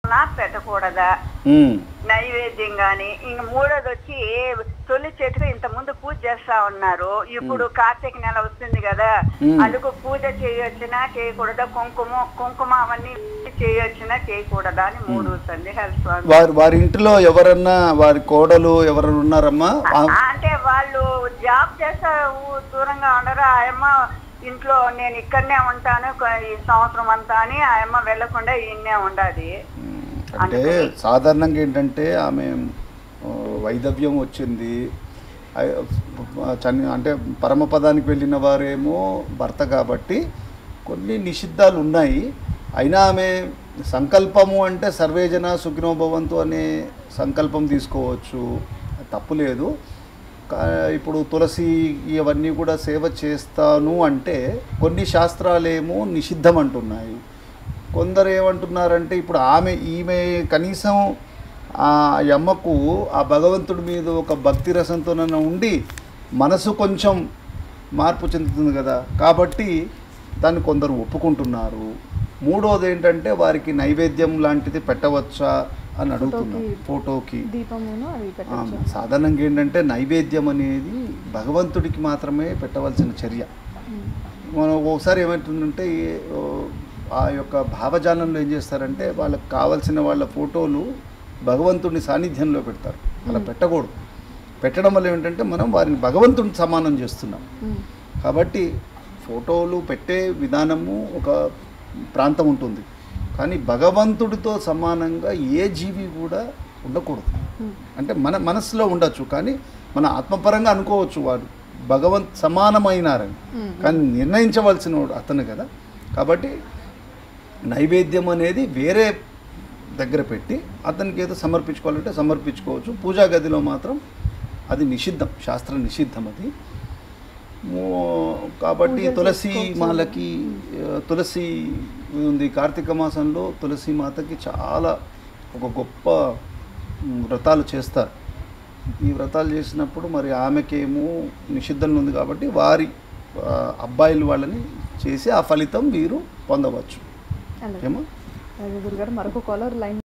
పెట్టకూడదా నైవేద్యం గాని? ఇంక మూడోది వచ్చి తొలి చెట్టుకు ఇంత ముందు పూజ చేస్తా ఉన్నారు, ఇప్పుడు కార్తీక నెల వస్తుంది కదా, అందుకు పూజ చేయొచ్చునా చేయకూడదా? కుంకుమ అవన్నీ చేయొచ్చునా చేయకూడదా అని 3 సందేహాలు స్వామి. వారి ఇంట్లో ఎవరన్నా వారి కోడలు ఎవరన్నా ఉన్నారమ్మా? అంటే వాళ్ళు జాబ్ చేస్తా దూరంగా ఉండరు. ఆయమ్మ ఇంట్లో నేను ఇక్కడనే ఉంటాను ఈ సంవత్సరం అంతా అని ఆయమ్మ వెళ్లకుండా ఈయన్నే ఉండాలి. అంటే సాధారణంగా ఏంటంటే ఆమె వైదవ్యం వచ్చింది, అంటే పరమపదానికి వెళ్ళిన వారేమో భర్త కాబట్టి కొన్ని నిషిద్ధాలు ఉన్నాయి. అయినా ఆమె సంకల్పము అంటే సర్వేజన సుఖినో భవంతు అనే సంకల్పం తీసుకోవచ్చు, తప్పులేదు. ఇప్పుడు తులసి ఇవన్నీ కూడా సేవ చేస్తాను అంటే కొన్ని శాస్త్రాలేమో నిషిద్ధం అంటున్నాయి. కొందరు ఏమంటున్నారంటే ఇప్పుడు ఈమె కనీసం ఆ అమ్మకు ఆ భగవంతుడి మీద ఒక భక్తి రసంతోనైనా ఉండి మనసు కొంచెం మార్పు చెందుతుంది కదా, కాబట్టి దాన్ని కొందరు ఒప్పుకుంటున్నారు. మూడోది ఏంటంటే వారికి నైవేద్యం లాంటిది పెట్టవచ్చా అని అడుగుతున్నారు. ఫోటోకి సాధారణంగా ఏంటంటే నైవేద్యం అనేది భగవంతుడికి మాత్రమే పెట్టవలసిన చర్య. మనం ఒకసారి ఏమవుతుందంటే ఆ యొక్క భావజాలంలో ఏం చేస్తారంటే వాళ్ళకి కావాల్సిన వాళ్ళ ఫోటోలు భగవంతుడిని సాన్నిధ్యంలో పెడతారు. అలా పెట్టకూడదు. పెట్టడం వల్ల ఏంటంటే మనం వారిని భగవంతుడిని సమానం చేస్తున్నాం. కాబట్టి ఫోటోలు పెట్టే విధానము ఒక ప్రాంతం ఉంటుంది, కానీ భగవంతుడితో సమానంగా ఏ జీవి కూడా ఉండకూడదు. అంటే మన మనసులో ఉండొచ్చు, కానీ మన ఆత్మపరంగా అనుకోవచ్చు వాడు సమానమైనారని, కానీ నిర్ణయించవలసిన వాడు అతను కదా. కాబట్టి నైవేద్యం అనేది వేరే దగ్గర పెట్టి అతనికి ఏదో సమర్పించుకోవాలంటే సమర్పించుకోవచ్చు. పూజా గదిలో మాత్రం అది నిషిద్ధం, శాస్త్ర నిషిద్ధం అది. కాబట్టి తులసి మాలకి తులసి ఉంది. కార్తీక మాసంలో తులసి మాతకి చాలా ఒక గొప్ప వ్రతాలు చేస్తారు. ఈ వ్రతాలు చేసినప్పుడు మరి ఆమెకేమో నిషిద్ధంలో ఉంది కాబట్టి వారి అబ్బాయిలు వాళ్ళని చేసి ఆ ఫలితం వీరు పొందవచ్చు. ఏమో గురుగారు మరొక కాలర్ లైన్